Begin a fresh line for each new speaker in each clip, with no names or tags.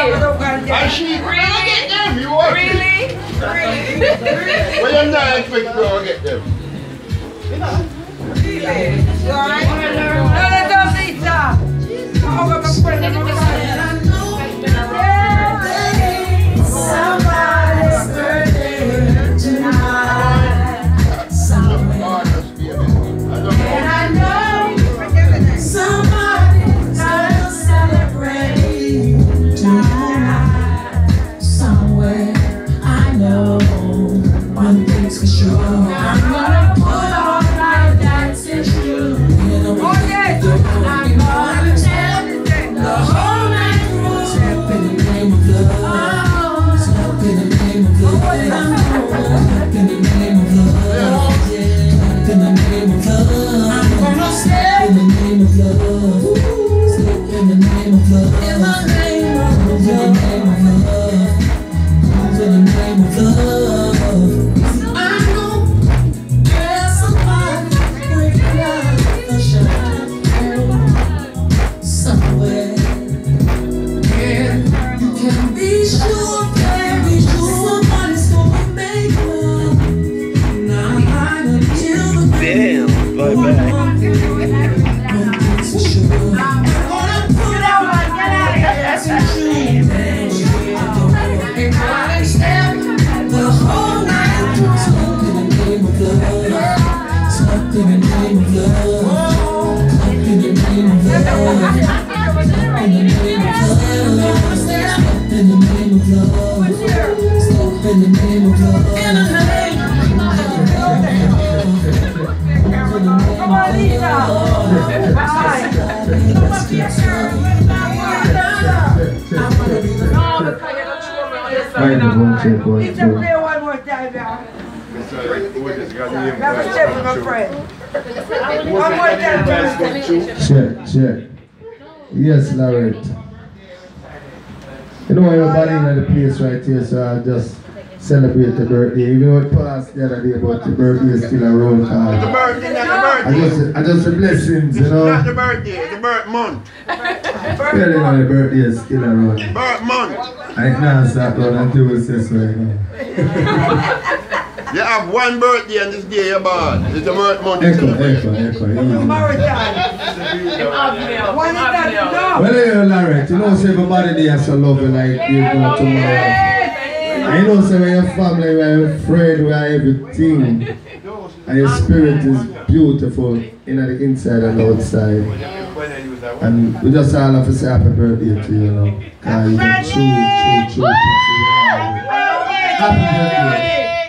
And she really get them, you watch it. Really? Well, you're not expecting to get them.
You alright? No, don't eat that. Somebody's birthday tonight. Somewhere. And I know somebody's gonna celebrate tonight. Somewhere. I know one thing's for sure. I'm gonna put on my dancing shoes. I'm gonna tell the whole night through. Step in the name of love. Step in the name of love. Step in the name of love. Step in the name of love. I'm gonna step in the name of love. Step in the name of love. In the name of love. In the name of love. In the name of love. I know there's somebody waking up the shine somewhere. Yeah, you can be sure, baby, somebody's gonna make love. Now I'm until the
Damn, bye bye.
one thing's for sure. I'm gonna put out my dancing shoes. And I step the whole night through. Step in the name of love. Step in the name of love. Step in the name of love. Step in the name of love. Step in the name of love. Step in the name of love. In the name Come on, Lisa. Lisa, play one more time, yeah. Have a step with my friend. One more time.
Check. Yes, laureth. You know everybody in the place right here, so I'll just celebrate the birthday. Even though it passed the other day, but the birthday is still around.
The birthday, not the birthday.
I just the blessings, you know.
Not the birthday, it's the birth month.
Well, you know, the birthday is still around.
Birth month.
I can't start down until we say so, you know.
You have one birthday on this day, you're born. It's the birth month.
Echo. Well, you know, laureth, you know, say everybody there has to love you like you know tomorrow. And you know, say when your family, when your friend, when everything, and your spirit is beautiful in the inside and outside. And we just all have to say happy birthday to you, you know. Because you can true. Happy birthday.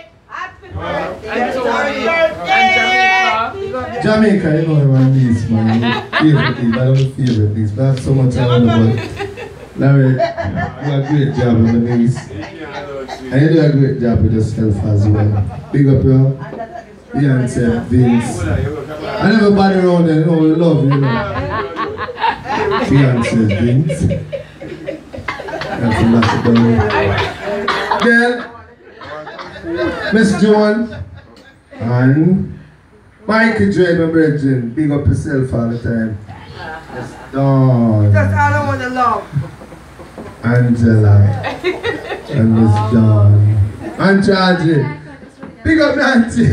Jamaica, you know my niece, man. Favorite niece, I don't favorite niece, but I have so much I want about laureth, you do a great job with my niece. And you do a great job with yourself as well. Big up your Beyonce, Vince. And everybody around there, you know, we love you, know. Beyonce, Vince. That's a lot to do. Then, Miss Joan and Mikey J, my brethren, big up yourself all the time. Miss Dawn.
That's all I want to love.
Angela. And Miss Dawn. And Georgie. Big up Nancy.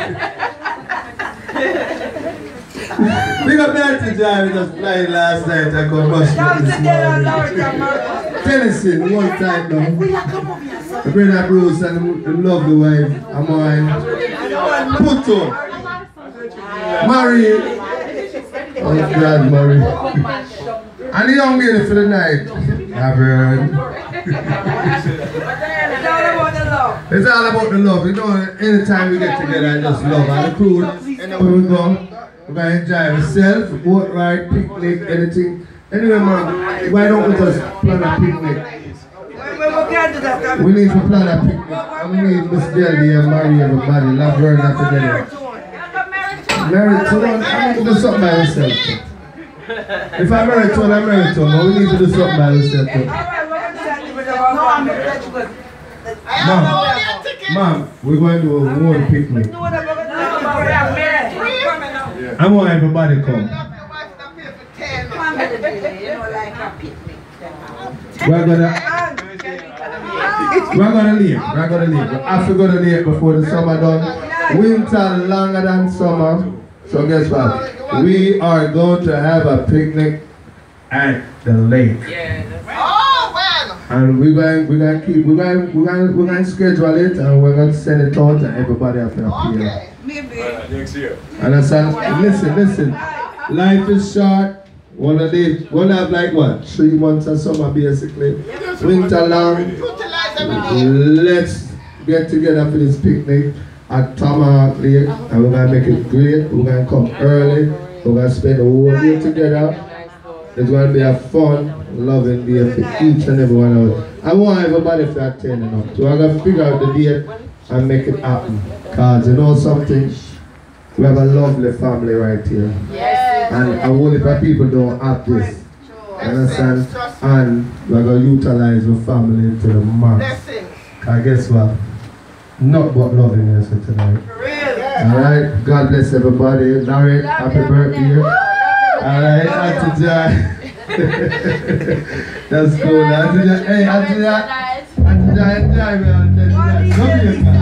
Big up Nancy, Johnny. Just flying last night. I got much this morning. Tennessee, one time now. The brother Bruce and the lovely wife, Amoy. Puto. Marie. Oh, God, Marie. And the young lady for the night. Laverne. It's all about the love. You know, anytime we get together, I just love. And the crew, when we go, we're going to enjoy ourselves, boat ride, picnic, anything. Anyway, man, why don't we just plan a picnic? We need to plan a picnic. And we need Miss Delby and Marie, everybody, Laverne and together. Married to one, I need to do something by myself. If I'm married to one, I'm married to one, but we need to do something by ourselves. Mom, we're going to do one picnic. I want everybody to come. We're gonna We're gonna leave. We're gonna leave. We have to go to lake before the summer done. Winter longer than summer. So guess what? We are going to have a picnic at the lake. And we're going to schedule it and we're going to send it out to everybody up here.
Next year.
Understand? Listen. Life is short. We'll have like what? 3 months of summer basically. Winter long. Let's get together for this picnic at Tomahawk Lake and we're going to make it great. We're going to come early. We're going to spend the whole day together. It's going to be a fun, loving day for each and every one of us. I want everybody to attend enough. So I'm going to figure out the date and make it happen. Because you know something? We have a lovely family right here. Yes. And a whole heap of people don't have this. Understand? And we're going to utilize the family to the max. Because guess what? Not but loving you tonight. Alright? God bless everybody. Laureth, happy birthday. Alright, Auntie Joy. That's cool. Auntie Joy, hey, Auntie Joy, enjoy me, Auntie Joy.